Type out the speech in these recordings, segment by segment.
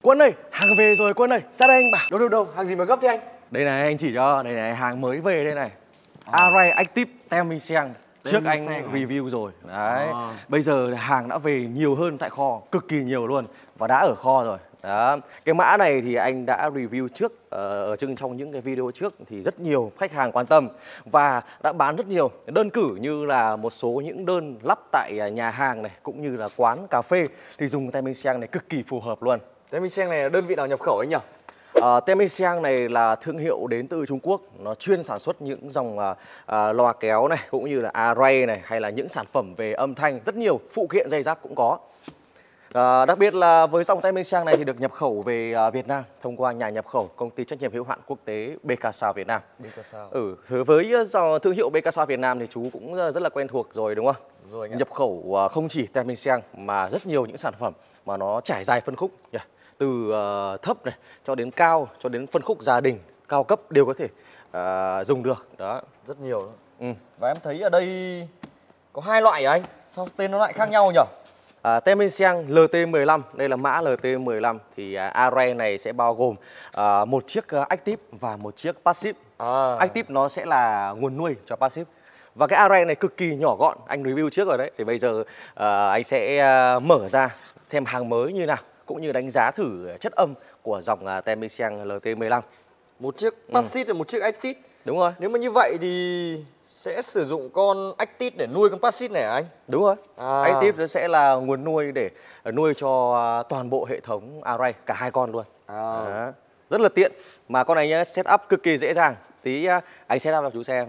Quân ơi, hàng về rồi Quân ơi, ra đây anh bảo. Đâu, hàng gì mà gấp thế anh? Đây này anh chỉ cho, đây này hàng mới về đây này. Array Active Temiseng. Trước anh review rồi. Đấy. Bây giờ hàng đã về nhiều hơn tại kho, cực kỳ nhiều luôn và đã ở kho rồi. Đó. Cái mã này thì anh đã review trước ở trong những cái video trước thì rất nhiều khách hàng quan tâm và đã bán rất nhiều đơn cử như là một số những đơn lắp tại nhà hàng này cũng như là quán cà phê thì dùng Temiseng này cực kỳ phù hợp luôn. Temiseng này là đơn vị nào nhập khẩu anh nhỉ? Temiseng này là thương hiệu đến từ Trung Quốc, nó chuyên sản xuất những dòng loa kéo này cũng như là array này hay là những sản phẩm về âm thanh, rất nhiều phụ kiện dây rác cũng có. Đặc biệt là với dòng Temiseng này thì được nhập khẩu về Việt Nam thông qua nhà nhập khẩu công ty trách nhiệm hữu hạn quốc tế BK Sound Việt Nam. Với dòng thương hiệu BK Sound Việt Nam thì chú cũng rất là quen thuộc rồi đúng không? Rồi nhập khẩu không chỉ Temiseng mà rất nhiều những sản phẩm mà nó trải dài phân khúc từ thấp này cho đến cao cho đến phân khúc gia đình cao cấp đều có thể dùng được đó, rất nhiều đó. Và em thấy ở đây có hai loại à anh? Sao tên nó lại khác nhau nhỉ? Temiseng LT15, đây là mã LT15 thì array này sẽ bao gồm một chiếc active và một chiếc passive. Active nó sẽ là nguồn nuôi cho passive. Và cái array này cực kỳ nhỏ gọn, anh review trước rồi đấy. Thì bây giờ anh sẽ mở ra xem hàng mới như nào cũng như đánh giá thử chất âm của dòng Temiseng LT15. Một chiếc passive và một chiếc active. Đúng rồi. Nếu mà như vậy thì sẽ sử dụng con active để nuôi con passive này hả anh? Đúng rồi. Active sẽ là nguồn nuôi để nuôi cho toàn bộ hệ thống array, cả hai con luôn. Rất là tiện. Mà con này nhá, setup cực kỳ dễ dàng. Tí anh setup cho chú xem.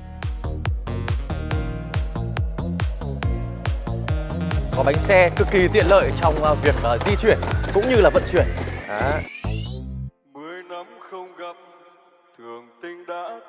Có bánh xe cực kỳ tiện lợi trong việc di chuyển cũng như là vận chuyển. 10 năm không gặp thường tình đã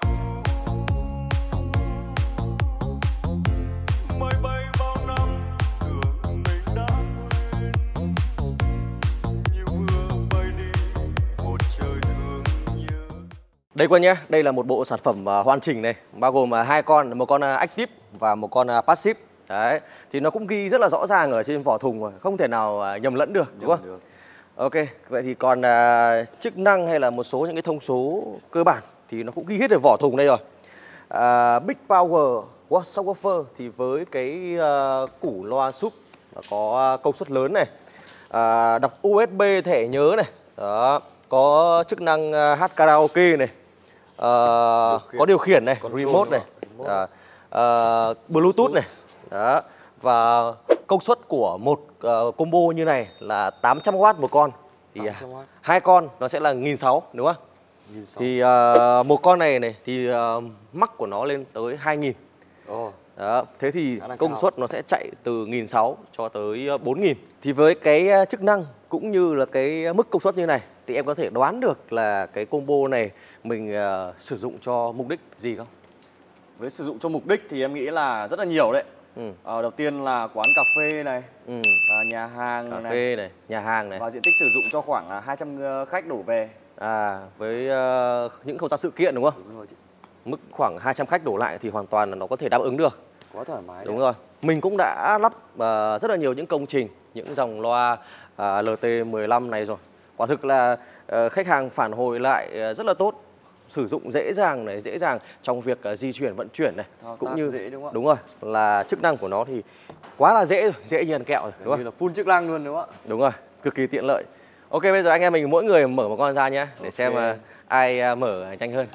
máy bay bao năm tưởng mình đã quên như mưa bay đi một trời thương nhớ. Đây Quân nhé, đây là một bộ sản phẩm hoàn chỉnh này, bao gồm hai con, một con active và một con passive. Đấy, thì nó cũng ghi rất là rõ ràng ở trên vỏ thùng rồi, không thể nào nhầm lẫn được, đúng không? Ok, vậy thì còn chức năng hay là một số những cái thông số cơ bản thì nó cũng ghi hết ở vỏ thùng đây rồi. Big Power Subwoofer thì với cái củ loa sub có công suất lớn này, đọc USB thẻ nhớ này, đó, có chức năng hát karaoke này, có điều khiển này, remote này, Bluetooth này. Đó. Và công suất của một combo như này là 800W một con. Thì hai con nó sẽ là 1.600 đúng không? 1.600. Thì một con này thì mắc của nó lên tới 2.000. Đó. Thế thì công suất nó sẽ chạy từ 1.600 cho tới 4.000. Thì với cái chức năng cũng như là cái mức công suất như này thì em có thể đoán được là cái combo này mình sử dụng cho mục đích gì không? Với sử dụng cho mục đích thì em nghĩ là rất là nhiều đấy. Đầu tiên là quán cà phê này, nhà hàng cà phê này, nhà hàng này. Và diện tích sử dụng cho khoảng 200 khách đổ về. Với những không gian sự kiện đúng không? Đúng rồi chị. Mức khoảng 200 khách đổ lại thì hoàn toàn là nó có thể đáp ứng được. Quá thoải mái. Đúng rồi. Mình cũng đã lắp rất là nhiều những công trình, những dòng loa LT15 này rồi. Quả thực là khách hàng phản hồi lại rất là tốt. Sử dụng dễ dàng này, dễ dàng trong việc di chuyển vận chuyển này, cũng như dễ, đúng không? Đúng rồi, là chức năng của nó thì quá là dễ rồi, dễ như ăn kẹo rồi, đúng không? Như là full chức năng luôn đúng không ạ? Đúng rồi, cực kỳ tiện lợi. Ok, bây giờ anh em mình mỗi người mở một con ra nhé, để xem ai mở nhanh hơn.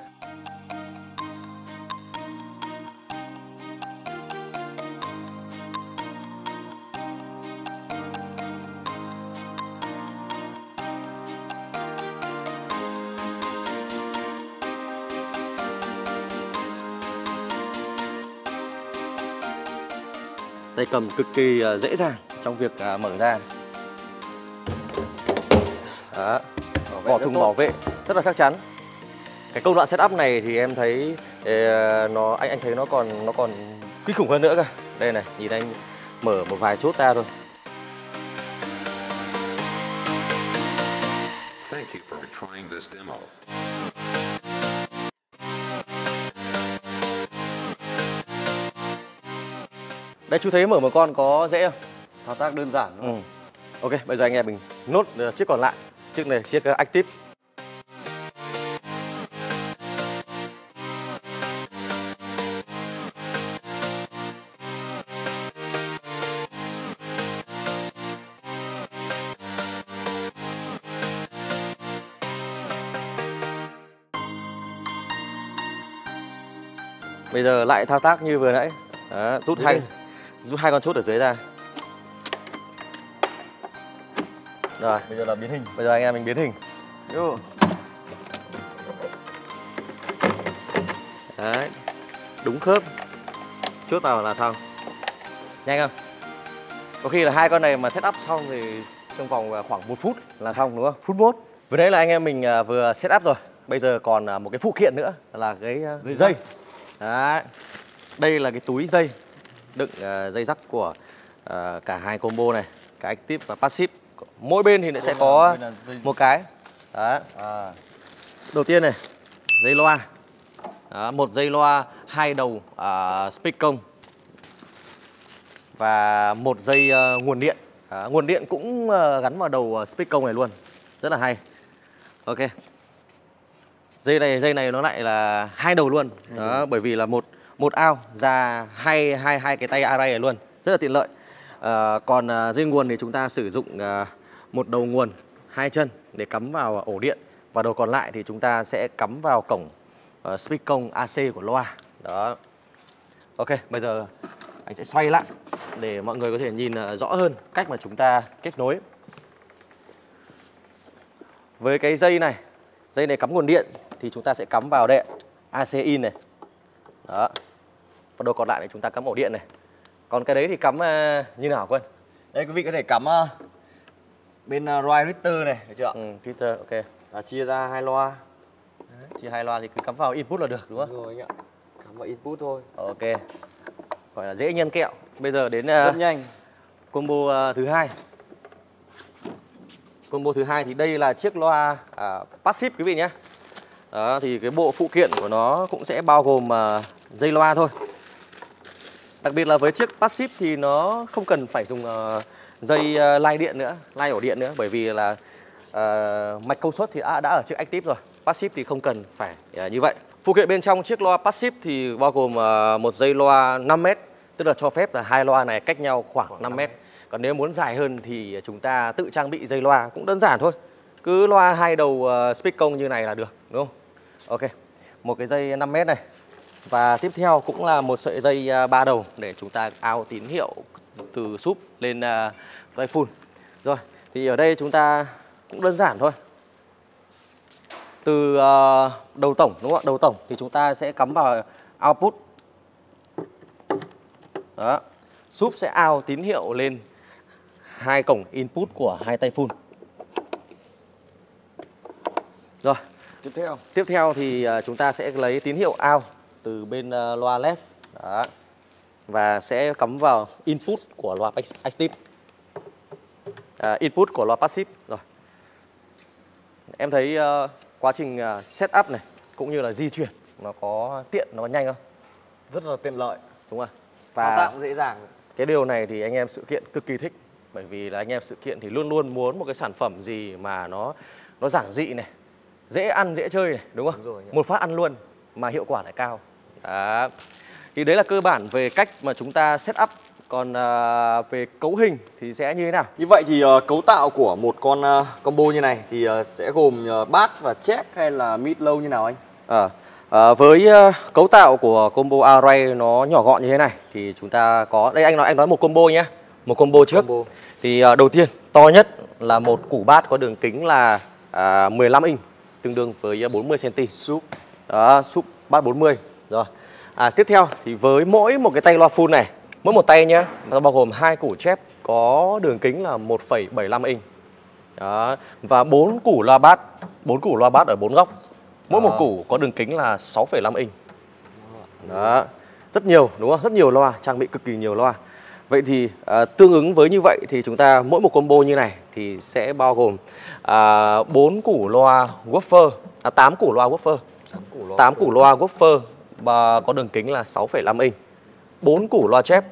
Tay cầm cực kỳ dễ dàng trong việc mở ra. Đó. Vỏ thùng bảo vệ rất là chắc chắn. Cái công đoạn setup này thì em thấy anh thấy nó còn kinh khủng hơn nữa cơ. Đây này, nhìn anh mở một vài chốt ra thôi. Thank you for trying this demo. Đây chú thấy mở một con có dễ không? Thao tác đơn giản đúng không? Ok, bây giờ anh em mình nốt chiếc còn lại. chiếc này chiếc Active. Bây giờ lại thao tác như vừa nãy. Đó, rút hai con chốt ở dưới ra. Rồi, Bây giờ là biến hình. bây giờ anh em mình biến hình. Đấy, đúng khớp. Chốt vào là xong. Nhanh không? Có khi là hai con này mà set up xong thì trong vòng khoảng 1 phút là xong đúng không? Phút 1. Vừa nãy là anh em mình vừa set up rồi. Bây giờ còn một cái phụ kiện nữa là cái dây. Đấy. Đây là cái túi dây đựng dây rắc của cả hai combo này, cả Active và Passive. Mỗi bên thì nó sẽ có một cái. Đó. Đầu tiên này, dây loa. Đó, một dây loa 2 đầu speak công và một dây nguồn điện. Nguồn điện cũng gắn vào đầu speak công này luôn, rất là hay. Ok. Dây này nó lại là 2 đầu luôn. Đó, bởi vì là một ao ra hai cái tay array này luôn, rất là tiện lợi. Còn dây nguồn thì chúng ta sử dụng một đầu nguồn 2 chân để cắm vào ổ điện, và đầu còn lại thì chúng ta sẽ cắm vào cổng speak công AC của loa. Đó. Ok, bây giờ anh sẽ xoay lại để mọi người có thể nhìn rõ hơn cách mà chúng ta kết nối. Với cái dây này cắm nguồn điện thì chúng ta sẽ cắm vào đệm AC in này. Đó. Và đầu còn lại thì chúng ta cắm ổ điện này. Còn cái đấy thì cắm như nào Quân? Đây quý vị có thể cắm bên ride Richter này, được chưa? Richter, ok. Và chia ra 2 loa. Chia 2 loa thì cứ cắm vào input là được đúng không? Đúng rồi anh ạ. Cắm vào input thôi. Ok. Gọi là dễ nhân kẹo. Bây giờ đến rất nhanh. Combo thứ hai. Combo thứ hai thì đây là chiếc loa Passive quý vị nhé. Đó, thì cái bộ phụ kiện của nó cũng sẽ bao gồm dây loa thôi. Đặc biệt là với chiếc Passive thì nó không cần phải dùng dây lai điện nữa, lai ổ điện nữa, bởi vì là mạch công suất thì đã ở chiếc Active rồi. Passive thì không cần phải như vậy. Phụ kiện bên trong chiếc loa Passive thì bao gồm một dây loa 5m, tức là cho phép là hai loa này cách nhau khoảng 5m. Còn nếu muốn dài hơn thì chúng ta tự trang bị dây loa, cũng đơn giản thôi. Cứ loa 2 đầu speak công như này là được, đúng không? Ok, một cái dây 5m này. Và tiếp theo cũng là một sợi dây 3 đầu để chúng ta out tín hiệu từ sub lên drive full. Rồi, thì ở đây chúng ta cũng đơn giản thôi. Từ đầu tổng, đúng không ạ? Đầu tổng thì chúng ta sẽ cắm vào output. Đó. Sub sẽ out tín hiệu lên hai cổng input của hai tay full. Rồi, tiếp theo thì chúng ta sẽ lấy tín hiệu out từ bên loa left. Đó. Và sẽ cắm vào input của loa Active. Input của loa Passive. Rồi. Em thấy quá trình setup này cũng như là di chuyển nó có tiện, nó có nhanh không? Rất là tiện lợi. Đúng không? Thao tác dễ dàng. Cái điều này thì anh em sự kiện cực kỳ thích. Bởi vì là anh em sự kiện thì luôn luôn muốn một cái sản phẩm gì mà nó giản dị này, dễ ăn, dễ chơi này, đúng không? Đúng rồi, một phát ăn luôn mà hiệu quả lại cao. Đó. Thì đấy là cơ bản về cách mà chúng ta set up. Còn về cấu hình thì sẽ như thế nào? Như vậy thì cấu tạo của một con combo như này thì sẽ gồm bass và check hay là mid low như nào anh? Với cấu tạo của combo array nó nhỏ gọn như thế này thì chúng ta có, đây anh nói một combo nhé, một combo trước. Thì đầu tiên to nhất là một củ bass có đường kính là 15 inch, tương đương với 40 cm. Sub. Đó, sub bass 40. Rồi. Tiếp theo thì với mỗi một cái tay loa full này, mỗi một tay nhé, nó bao gồm hai củ chép có đường kính là 1,75 inch. Đó. Và 4 củ loa bass ở 4 góc. Mỗi một củ có đường kính là 6,5 inch. Đó. Rất nhiều, đúng không? Rất nhiều loa, trang bị cực kỳ nhiều loa. Vậy thì tương ứng với như vậy thì chúng ta mỗi một combo như này thì sẽ bao gồm 4 củ loa woofer, 8 củ loa woofer. 8 củ loa woofer và có đường kính là 6,5 inch. 4 củ loa chép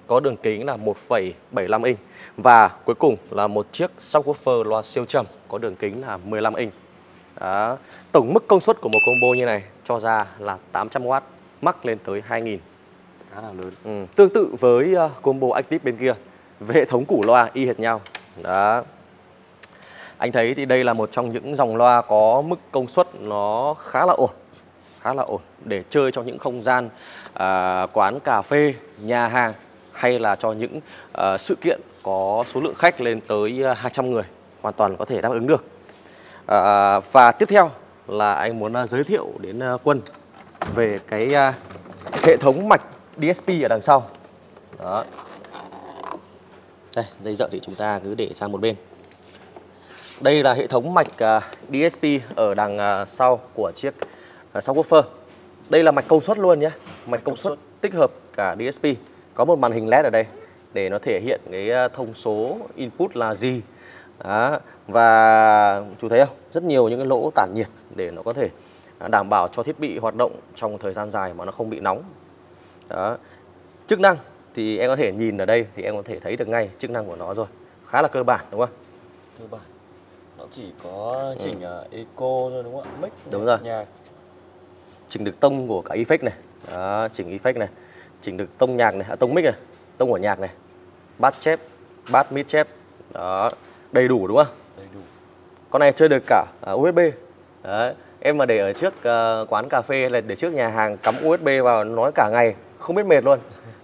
có đường kính là 1,75 inch. Và cuối cùng là một chiếc subwoofer loa siêu trầm có đường kính là 15 inch. Đó. Tổng mức công suất của một combo như này cho ra là 800W, max lên tới 2000. Khá là lớn. Tương tự với combo Active bên kia, về hệ thống củ loa y hệt nhau. Đó. Anh thấy thì đây là một trong những dòng loa có mức công suất nó khá là ổn để chơi trong những không gian quán cà phê, nhà hàng hay là cho những sự kiện có số lượng khách lên tới 200 người, hoàn toàn có thể đáp ứng được. Và tiếp theo là anh muốn giới thiệu đến Quân về cái hệ thống mạch DSP ở đằng sau. Đó. Đây, dây dợ thì chúng ta cứ để sang một bên. Đây là hệ thống mạch DSP ở đằng sau của chiếc subwoofer. Đây là mạch công suất luôn nhé, mạch công suất tích hợp cả DSP. Có một màn hình LED ở đây để nó thể hiện cái thông số input là gì. Đó. Và chú thấy không? Rất nhiều những cái lỗ tản nhiệt để nó có thể đảm bảo cho thiết bị hoạt động trong thời gian dài mà nó không bị nóng. Đó. Chức năng thì em có thể nhìn ở đây thì em có thể thấy được ngay chức năng của nó rồi. Khá là cơ bản đúng không? Cơ bản. Nó chỉ có chỉnh eco thôi đúng không ạ? Mic. Đúng rồi. Nhạc. Chỉnh được tông của cả effect này. Đó, chỉnh effect này. Chỉnh được tông nhạc này, tông mic này, tông của nhạc này. Bass chép, bass mid chép. Đó, đầy đủ đúng không? Đầy đủ. Con này chơi được cả USB. Đấy. Em mà để ở trước quán cà phê hay là để trước nhà hàng cắm USB vào nói cả ngày không biết mệt luôn.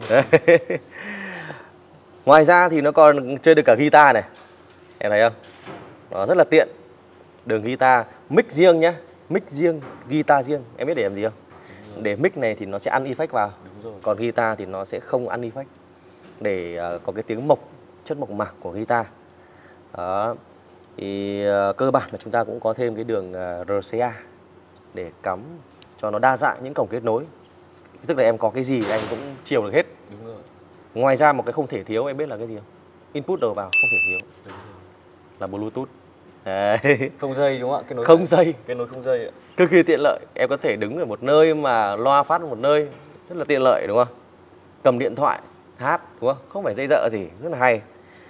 Ngoài ra thì nó còn chơi được cả guitar này. Em thấy không? Nó rất là tiện. Đường guitar, mic riêng nhé, mic riêng, guitar riêng. Em biết để làm gì không? Để mic này thì nó sẽ ăn effect vào. Đúng rồi. Còn guitar thì nó sẽ không ăn effect. Để có cái tiếng mộc, chất mộc mạc của guitar. Đó. Thì cơ bản là chúng ta cũng có thêm cái đường RCA để cắm cho nó đa dạng những cổng kết nối. Tức là em có cái gì anh cũng chiều được hết. Đúng rồi. Ngoài ra một cái không thể thiếu em biết là cái gì không? Input đầu vào không thể thiếu. Đúng rồi. Là Bluetooth. Đấy. Không dây đúng không ạ? Kết nối Không dây. Kết nối không dây ạ. Cực kỳ tiện lợi. Em có thể đứng ở một nơi mà loa phát ở một nơi, rất là tiện lợi đúng không? Cầm điện thoại hát đúng không? Không phải dây dợ gì, rất là hay.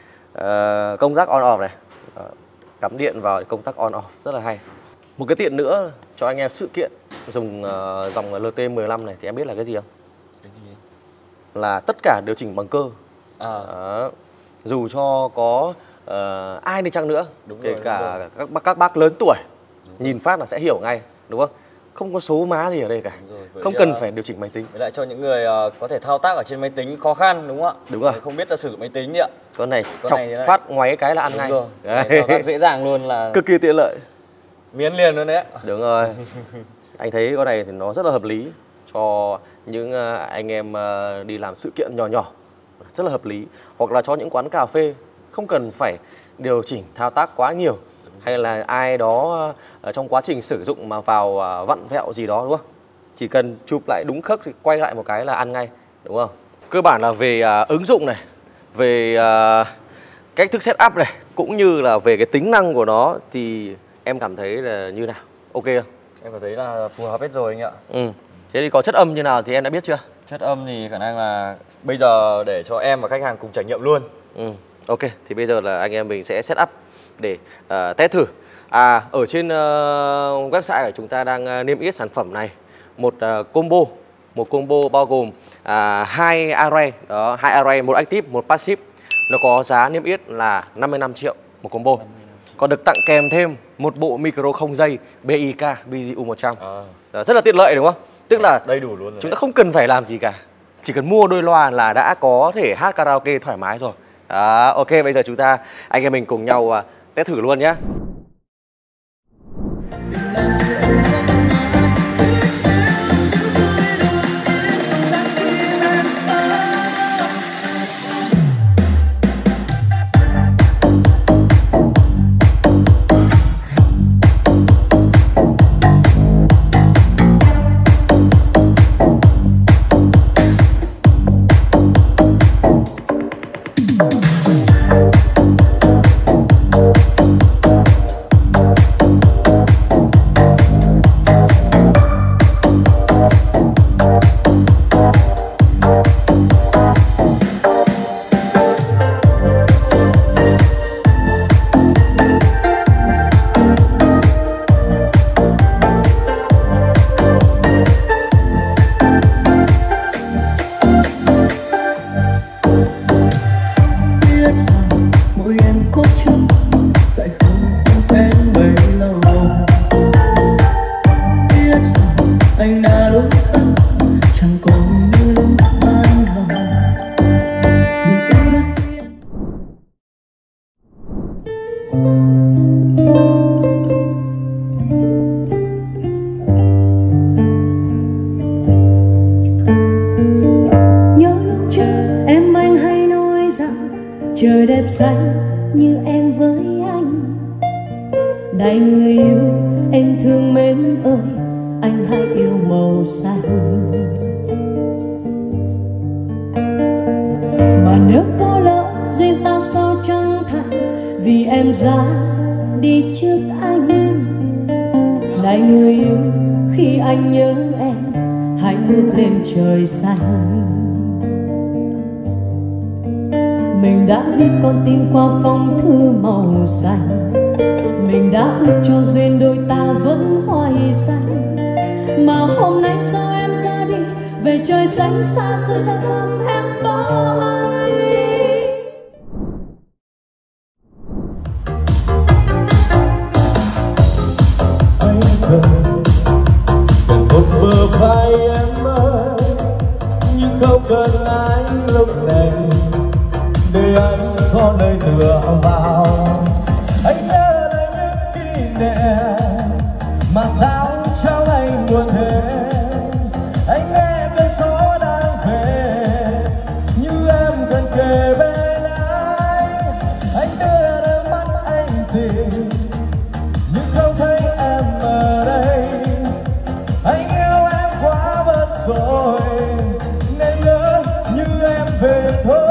Công tắc on off này. Cắm điện vào công tắc on off rất là hay. Một cái tiện nữa cho anh em sự kiện dùng dòng LT15 này thì em biết là cái gì không? Cái gì ấy? Là tất cả điều chỉnh bằng cơ. Đó. Dù cho có ai đi chăng nữa, Đúng kể rồi, cả các bác lớn tuổi, nhìn phát là sẽ hiểu ngay, đúng không? Không có số má gì ở đây cả. Không cần phải điều chỉnh máy tính. Với lại cho những người có thể thao tác ở trên máy tính khó khăn đúng không ạ? Đúng rồi. Không biết là sử dụng máy tính ạ. Con này Con chọc này phát ngoáy cái là ăn Đúng ngay. rồi. Đấy. Thao tác dễ dàng luôn là Cực kỳ tiện lợi. miến liền luôn đấy ạ. Đúng rồi. Anh thấy con này thì nó rất là hợp lý cho những anh em đi làm sự kiện nhỏ nhỏ, rất là hợp lý. Hoặc là cho những quán cà phê không cần phải điều chỉnh thao tác quá nhiều, hay là ai đó trong quá trình sử dụng mà vào vặn vẹo gì đó đúng không? Chỉ cần chụp lại đúng khớp thì quay lại một cái là ăn ngay, đúng không? Cơ bản là về ứng dụng này, về cách thức setup này, cũng như là về cái tính năng của nó thì em cảm thấy là như nào? Ok không? Em cảm thấy là phù hợp hết rồi anh ạ. Thế thì có chất âm như nào thì em đã biết chưa? Chất âm thì khả năng là bây giờ để cho em và khách hàng cùng trải nghiệm luôn. Ok, thì bây giờ là anh em mình sẽ set up để test thử. Ở trên website của chúng ta đang niêm yết sản phẩm này một combo bao gồm 2 array, đó, 2 array, một active, một passive. Nó có giá niêm yết là 55 triệu một combo. Còn được tặng kèm thêm một bộ micro không dây BIK BGU 100. Rất là tiện lợi đúng không? Tức là đầy đủ luôn rồi. Chúng ta không cần phải làm gì cả. Chỉ cần mua đôi loa là đã có thể hát karaoke thoải mái rồi. Ok, bây giờ chúng ta anh em mình cùng nhau test thử luôn nhé. xanh như em với anh. Này người yêu em thương mến ơi, anh hãy yêu màu xanh. Mà nếu có lỡ duyên ta sao chẳng thành, vì em ra đi trước anh. Này người yêu khi anh nhớ em, hãy bước lên trời xanh. Mình đã viết con tim qua phong thư màu xanh, mình đã ước cho duyên đôi ta vẫn hoài xanh. Mà hôm nay sao em ra đi, về trời xanh xa xôi xa xăm em bỏ anh. Anh cần một bờ vai em ơi, nhưng không cần anh lúc này, để anh có nơi tựa vào. Anh nhớ lại những kỷ niệm mà sao trong anh buồn thế. Anh nghe cơn gió đang về, như em gần kề bên anh. Anh đưa đôi mắt anh tìm, nhưng không thấy em ở đây. Anh yêu em quá mất rồi, nên nhớ như em về thôi.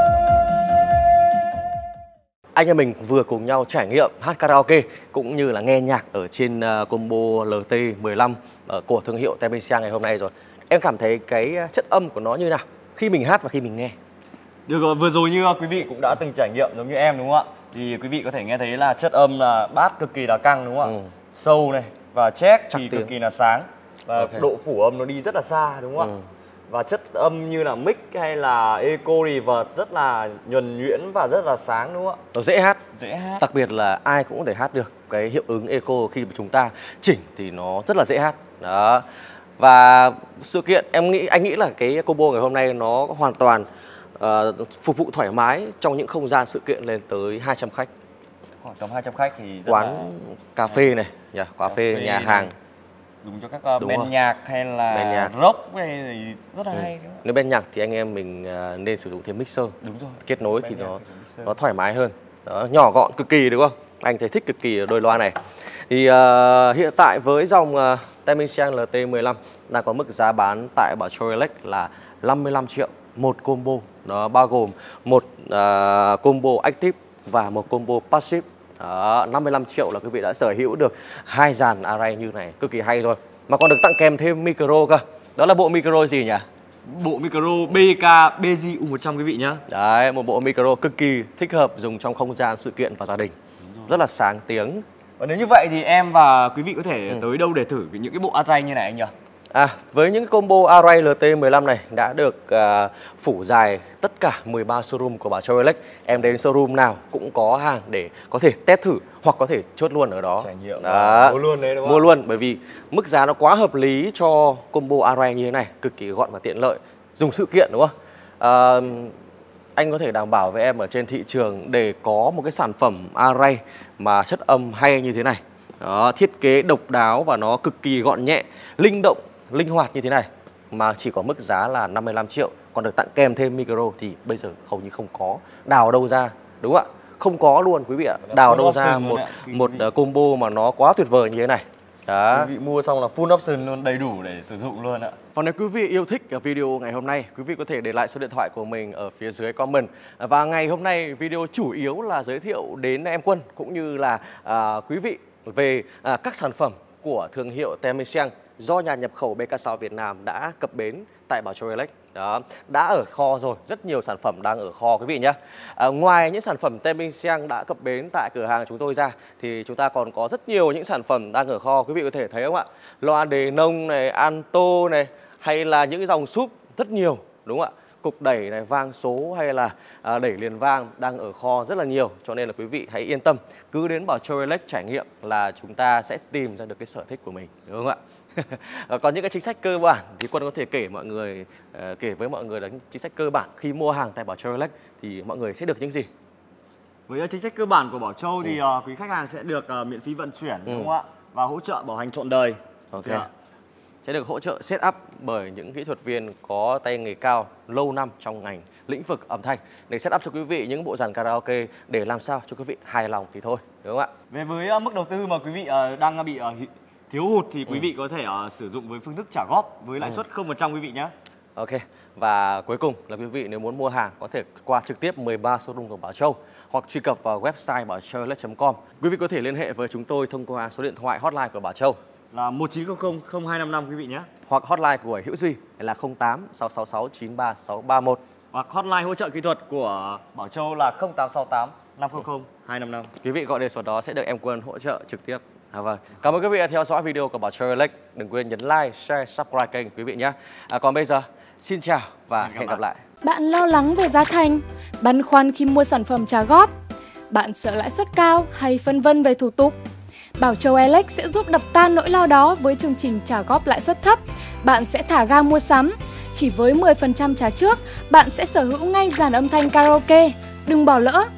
Anh em mình vừa cùng nhau trải nghiệm hát karaoke cũng như là nghe nhạc ở trên combo LT15 của thương hiệu Temisia ngày hôm nay rồi. Em cảm thấy cái chất âm của nó như nào khi mình hát và khi mình nghe? Được rồi, vừa rồi như quý vị cũng đã từng trải nghiệm giống như em đúng không ạ? Thì quý vị có thể nghe thấy là chất âm là bass cực kỳ là căng đúng không ạ? Sâu này và check thì cực kỳ là sáng. Và độ phủ âm nó đi rất là xa đúng không ạ? Và chất âm như là mic hay là echo reverb rất là nhuần nhuyễn và rất là sáng đúng không ạ? Nó dễ hát. Dễ hát. Đặc biệt là ai cũng có thể hát được. Cái hiệu ứng echo khi mà chúng ta chỉnh thì nó rất là dễ hát. Đó. Và sự kiện anh nghĩ là cái combo ngày hôm nay nó hoàn toàn phục vụ thoải mái trong những không gian sự kiện lên tới 200 khách. Khoảng tầm 200 khách thì quán cà phê này, cà phê, nhà hàng. Dùng cho các band nhạc hay là rock hay gì rất là hay đúng không? Nếu band nhạc thì anh em mình nên sử dụng thêm mixer. Đúng rồi. Kết nối thì nó thoải mái hơn. Đó, nhỏ gọn cực kỳ đúng không? Anh thấy thích cực kỳ đôi loa này. Thì hiện tại với dòng Temisia LT15 đang có mức giá bán tại Bảo Châu Relax là 55 triệu một combo. Nó bao gồm một combo active và một combo passive. Đó, 55 triệu là quý vị đã sở hữu được 2 dàn array như này, cực kỳ hay rồi. Mà còn được tặng kèm thêm micro cơ. Đó là bộ micro gì nhỉ? Bộ micro BK BG U100 quý vị nhá. Đấy, một bộ micro cực kỳ thích hợp dùng trong không gian sự kiện và gia đình. Rất là sáng tiếng. Và nếu như vậy thì em và quý vị có thể tới đâu để thử những cái bộ array như này anh nhỉ? Với những combo array LT15 này đã được phủ dài tất cả 13 showroom của Bảo Châu Relax. Em đến showroom nào cũng có hàng để có thể test thử hoặc có thể chốt luôn ở đó. Trải nghiệm. Mua luôn đấy đúng không? Mua luôn, bởi vì mức giá nó quá hợp lý cho combo array như thế này, cực kỳ gọn và tiện lợi. Dùng sự kiện đúng không? Anh có thể đảm bảo với em ở trên thị trường để có một cái sản phẩm array mà chất âm hay như thế này. Đó, thiết kế độc đáo và nó cực kỳ gọn nhẹ, linh động, linh hoạt như thế này mà chỉ có mức giá là 55 triệu, còn được tặng kèm thêm micro thì bây giờ hầu như không có. Đào đâu ra, đúng không ạ? Không có luôn quý vị ạ. Đào đâu ra một combo mà nó quá tuyệt vời như thế này. Đó. Quý vị mua xong là full option luôn, đầy đủ để sử dụng luôn ạ. Và nếu quý vị yêu thích video ngày hôm nay, quý vị có thể để lại số điện thoại của mình ở phía dưới comment. Và ngày hôm nay video chủ yếu là giới thiệu đến em Quân cũng như là quý vị về các sản phẩm của thương hiệu Temisia do nhà nhập khẩu BK6 Việt Nam đã cập bến tại Bảo Châu Relax. Đó, đã ở kho rồi, rất nhiều sản phẩm đang ở kho quý vị nhé. Ngoài những sản phẩm Temisia đã cập bến tại cửa hàng chúng tôi ra thì chúng ta còn có rất nhiều những sản phẩm đang ở kho, quý vị có thể thấy không ạ? Loa đề nông này, alto này, hay là những dòng súp rất nhiều đúng không ạ? Cục đẩy này, vang số hay là đẩy liền vang đang ở kho rất là nhiều, cho nên là quý vị hãy yên tâm, cứ đến Bảo Châu Relax trải nghiệm là chúng ta sẽ tìm ra được cái sở thích của mình, đúng không ạ? Còn những cái chính sách cơ bản thì Quân có thể kể với mọi người là những chính sách cơ bản khi mua hàng tại Bảo Châu Relax thì mọi người sẽ được những gì? Với chính sách cơ bản của Bảo Châu thì quý khách hàng sẽ được miễn phí vận chuyển đúng không ạ? Và hỗ trợ bảo hành trọn đời. sẽ được hỗ trợ set up bởi những kỹ thuật viên có tay nghề cao, lâu năm trong ngành lĩnh vực âm thanh để set up cho quý vị những bộ dàn karaoke để làm sao cho quý vị hài lòng thì thôi, đúng không ạ? Về với mức đầu tư mà quý vị đang bị thiếu hụt thì quý vị có thể sử dụng với phương thức trả góp với lãi suất 0% quý vị nhé. Ok, và cuối cùng là quý vị nếu muốn mua hàng có thể qua trực tiếp 13 showroom của Bảo Châu hoặc truy cập vào website bảo châu.com. Quý vị có thể liên hệ với chúng tôi thông qua số điện thoại hotline của Bảo Châu là 1900 0255 quý vị nhé. hoặc hotline của Hữu Duy là 08 666 93631. Hoặc hotline hỗ trợ kỹ thuật của Bảo Châu là 0868 500 255. Quý vị gọi đề số đó sẽ được em Quân hỗ trợ trực tiếp. Vâng. Cảm ơn quý vị đã theo dõi video của Bảo Châu Electric. Đừng quên nhấn like, share, subscribe kênh quý vị nhé. Còn bây giờ, xin chào và hẹn gặp lại. Bạn lo lắng về giá thành, băn khoăn khi mua sản phẩm trả góp, bạn sợ lãi suất cao hay phân vân về thủ tục? Bảo Châu Electric sẽ giúp đập tan nỗi lo đó với chương trình trả góp lãi suất thấp. Bạn sẽ thả ga mua sắm. Chỉ với 10% trả trước, bạn sẽ sở hữu ngay dàn âm thanh karaoke. Đừng bỏ lỡ!